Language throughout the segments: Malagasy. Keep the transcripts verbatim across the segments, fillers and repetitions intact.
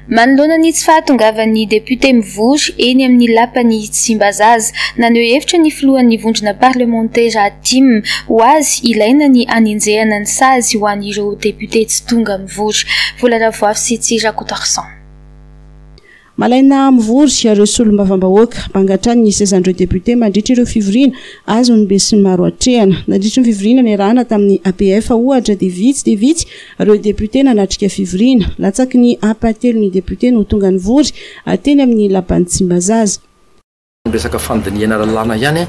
manoloana ny tsy fahatongavan'ny député mivory eny amin'ny lapany Tsimbazaza naneho hevitra ny filohan'ny vondrona parlementaire Atim ho azy ilaina ny anenjehana ny sazy ho an'ireo député tsy tonga mivory. Volaravoafy sy Tsirakotarsan. Malaina mivory ireo solombavambahoaka mpangatrany ny sezandreo député mandritra ireo fivoriana azo ny be sy ny maro atrehana nandritra ny fivoriana ny rahana tamin'ny A P F ohatra dia vitsy dia vitsy ireo député nanatrika fivoriana latsaky ny apatelo ny député no tonga ny vory ateny amin'ny lapany Tsimbazaza. Resaka fandiniana lalàna ihany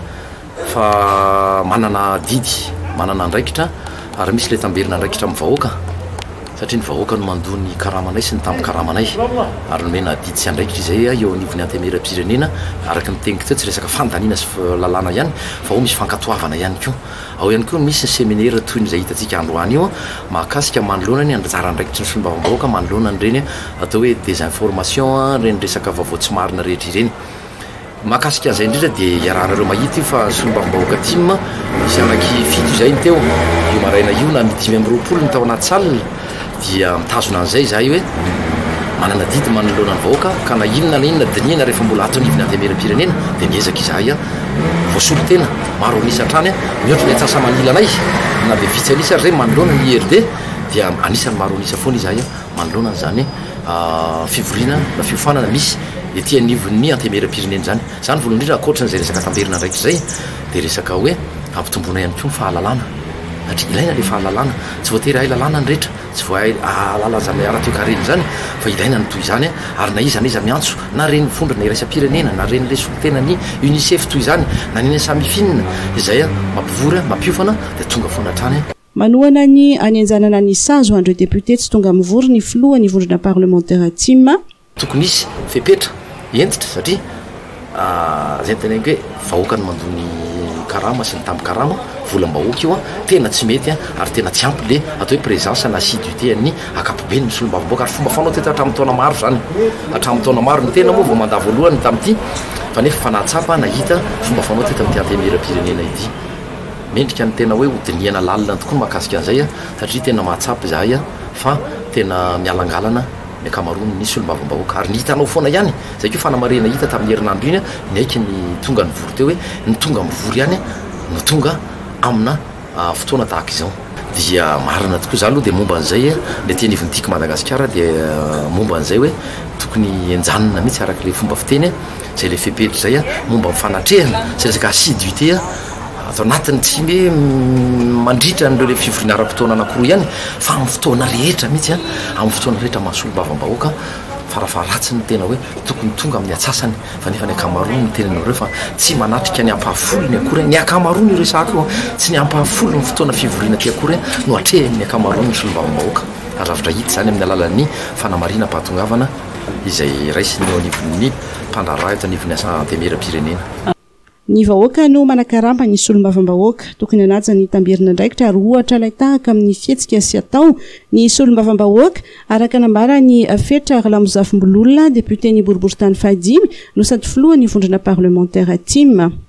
fa manana didy manana andraikitra ary misy le tamberina andraikitra amin'ny vahoaka satria ny vahoaka no mandony karamanay sy ny tamin'ny karamanay ary nomena didy sy andraikitra izay eo anivony antemeram-pirenena araka ny teniko teo tsy resaka fandaniana sy lalàna ihany fa ao misy fankatoavana ihany koa ao ihany koa misy ny séminaire toy ny izay hitantsika androany io mahakasika manoloana ny anjara andraikitry ny solombavambahoaka manoloana ny reny atao hoe désinformation reny resaka vaovao tsy marina rehetra ireny mahakasika an'izay indrindra dia iarahanareo mahita io fa solombavambahoaka Atim misy anaky fito izay ny teo io maraina io na midimy amby roapolo ny tao anaty salina dia mitazona an'izay zahay hoe manana didy manoloana ny vahoaka ka na inona na inona diniana rehefa mbola atonivony antemeram-pirenena dia miezaka izahay voasolo tena maro anisa hatrany mihoatra ny atsasa manila anay na dia vitsy anisa ary zay manoloana ny I R D dia anisany maro anisa foana izahay manoloana n'izany fivoriana na fiofanana misy ety anivon'ny antemeram-pirenena zany zany voalohany indrindra akoatran'izay resaka tamberina andraikitra zay dia resaka hoe ampitomboana ihany koa ny fahalalana satria ilaina le fahalalana tsy voatery hay lalàna ny rehetra tsy voahay alala zany ara-teo kareny zany fa ilaina ny toy izany ary na iza na iza miantso na reny mifondra na iraisam-pirenena na reny le solotena ny UNICEF toy izany na neny samifinina izay mampivory mampiofana dia tonga foana hatrany. Manohana ny anenjanana ny sazo andreo député tsy tonga mivory ny filoha ny vondrona parlementaire Atim tokony isy fepetra entitra satria zay teneniko hoe vahoaka ny mandony karama sy ny tamby karama volam-bahoaka io tena tsy mety ary tena tsy ampy le atao hoe présence na assiduité an'ny akapobeny ny solombavambahoaka ary fomba fanao teta hatramin'ny taona maro zany hatramin'ny taona maro ny tena moa vao manda voalohany tamin'ity fa nefa fanahtsapa nahita fomba fanao teta amin'ity antemeram-pirenena ity mendrika ny tena hoe hodiniana lalina tokoa mahakasika an'izay satria tena mahatsapa zahay fa tena mialangalana ny akamarony ny solombavambahoaka ary ny hitanao foana ihany zay koa fanamarena hita tamin'ny herinandro iny ny aiky ny tonga ny vory teo hoe ny tonga mivory ihany no tonga amina fotoana tahaka izao dia marina tokoa zany aloha dia momba an'izay le tianivon'tiako Madagasikara dia momba an'izay hoe tokony enjanona mihitsy araka le fomba fiteny zay le fepetra zay momba mifanatrehana sy resaka assiduité atao anatiny tsy hoe mandritra n'ireo le fivoriana ara-potoana anankiroa ihany fa amin'ny fotoana rehetra mihitsy amin'ny fotoana rehetra mahasolombavambahoaka farafaratsy ny tena hoe tokony tonga amin'ny atsasany fa nefa ny akamarony ny tenanareo fa tsy manatrika ny ampahafolo ny akory ny akamarony ireo sahako tsy ny ampahafolo ny fotoana fivoriana ty akory no atrehany akamarony ny solombavambahoaka ary lavitra hita zany amin'ny alalan'ny fanamarina mpahatongavana izay raisiny eo anivon'ny mpandraraha eto anivon'ny asa antemeram-pirenena. Ny vahoaka no manakaramba ny solombavambahoaka tokony anaja ny tamberina andraikitra ary ohatra ilay tahaka amin'ny fihetsika sy atao ny solombavambahoaka araka nambara ny fetra Ralamozafimbololona député ny boribory tany fahadimy no sady filoha ny vondrona parlementaire Atim.